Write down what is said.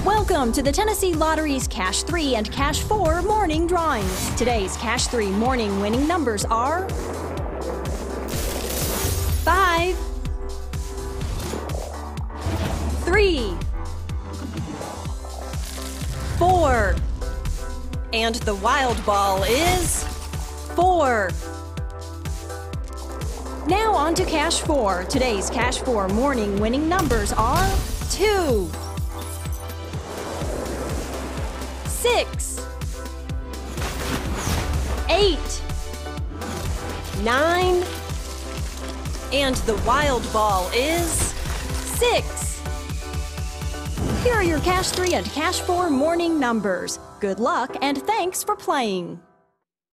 Welcome to the Tennessee Lottery's Cash 3 and Cash 4 morning drawings. Today's Cash 3 morning winning numbers are 5, 3, 4, and the wild ball is 4. Now on to Cash 4. Today's Cash 4 morning winning numbers are 2, 6, 8, 9, and the wild ball is 6. Here are your Cash 3 and Cash 4 morning numbers. Good luck and thanks for playing.